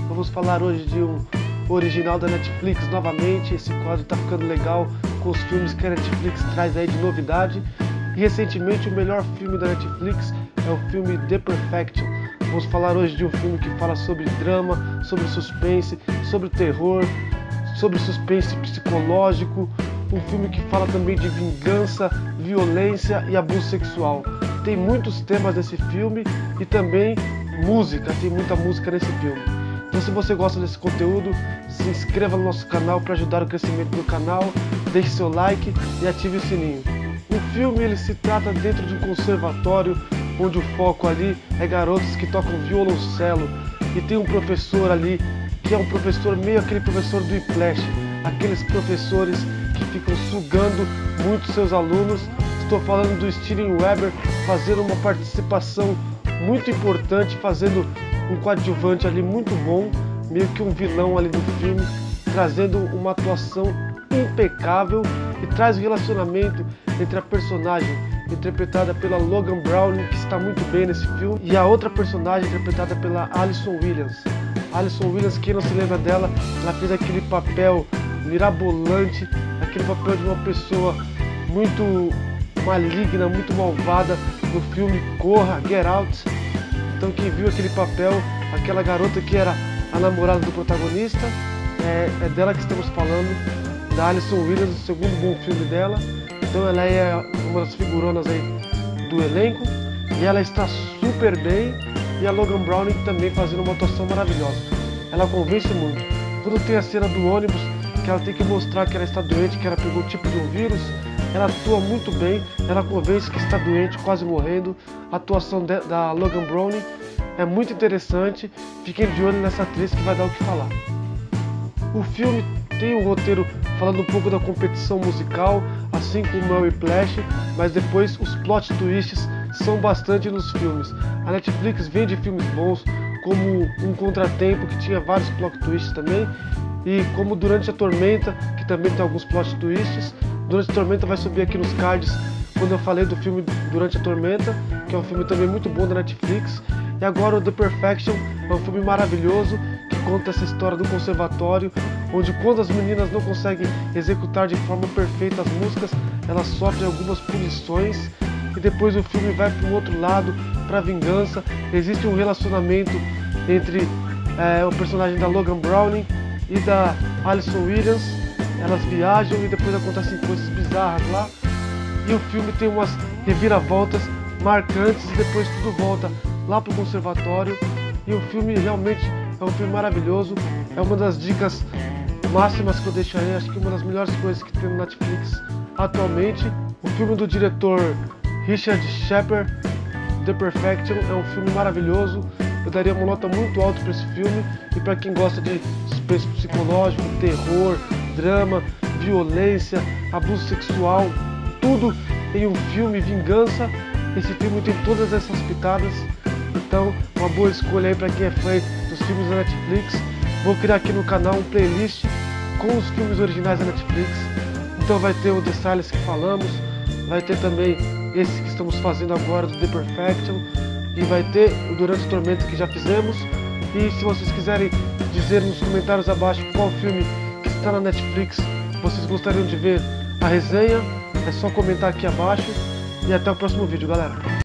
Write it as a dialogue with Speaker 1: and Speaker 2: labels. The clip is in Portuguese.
Speaker 1: Vamos falar hoje de um original da Netflix novamente. Esse quadro tá ficando legal com os filmes que a Netflix traz aí de novidade. E recentemente o melhor filme da Netflix é o filme The Perfection. Vamos falar hoje de um filme que fala sobre drama, sobre suspense, sobre terror, sobre suspense psicológico. Um filme que fala também de vingança, violência e abuso sexual. Tem muitos temas nesse filme e também música, tem muita música nesse filme. Então, se você gosta desse conteúdo, se inscreva no nosso canal para ajudar o crescimento do canal, deixe seu like e ative o sininho. O filme ele se trata dentro de um conservatório, onde o foco ali é garotos que tocam violoncelo, e tem um professor ali que é um professor meio aquele professor do Whiplash, aqueles professores que ficam sugando muito seus alunos. Estou falando do Steven Weber fazendo uma participação muito importante, fazendo um coadjuvante ali muito bom, meio que um vilão ali do filme, trazendo uma atuação impecável e traz um relacionamento entre a personagem interpretada pela Logan Browning, que está muito bem nesse filme, e a outra personagem interpretada pela Allison Williams. Allison Williams, quem não se lembra dela, ela fez aquele papel mirabolante, aquele papel de uma pessoa muito maligna, muito malvada no filme Corra, Get Out. Então quem viu aquele papel, aquela garota que era a namorada do protagonista, é dela que estamos falando, da Allison Williams, o segundo bom filme dela. Então ela é uma das figuronas aí do elenco e ela está super bem, e a Logan Browning também fazendo uma atuação maravilhosa. Ela convence muito. Quando tem a cena do ônibus, que ela tem que mostrar que ela está doente, que ela pegou o tipo de um vírus, ela atua muito bem, ela convence que está doente, quase morrendo. A atuação da Logan Browning é muito interessante. Fiquem de olho nessa atriz que vai dar o que falar. O filme tem um roteiro falando um pouco da competição musical, assim como é o Whiplash, mas depois os plot twists são bastante nos filmes. A Netflix vende filmes bons, como Um Contratempo, que tinha vários plot twists também, e como Durante a Tormenta, que também tem alguns plot twists. Durante a Tormenta vai subir aqui nos cards quando eu falei do filme Durante a Tormenta, que é um filme também muito bom da Netflix. E agora o The Perfection é um filme maravilhoso que conta essa história do conservatório, onde quando as meninas não conseguem executar de forma perfeita as músicas, elas sofrem algumas punições, e depois o filme vai para um outro lado, para a vingança. Existe um relacionamento entre o personagem da Logan Browning e da Allison Williams. Elas viajam e depois acontecem coisas bizarras lá, e o filme tem umas reviravoltas marcantes e depois tudo volta lá pro conservatório. E o filme realmente é um filme maravilhoso, é uma das dicas máximas que eu deixarei, acho que uma das melhores coisas que tem no Netflix atualmente. O filme do diretor Richard Shepard, The Perfection, é um filme maravilhoso. Eu daria uma nota muito alta para esse filme, e para quem gosta de suspense psicológico, terror, drama, violência, abuso sexual, tudo em um filme, vingança, esse filme tem todas essas pitadas. Então, uma boa escolha aí para quem é fã dos filmes da Netflix. Vou criar aqui no canal um playlist com os filmes originais da Netflix. Então vai ter o The Silence que falamos, vai ter também esse que estamos fazendo agora, do The Perfection, e vai ter o Durante a Tormenta que já fizemos. E se vocês quiserem dizer nos comentários abaixo qual filme que está na Netflix vocês gostariam de ver a resenha, é só comentar aqui abaixo. E até o próximo vídeo, galera.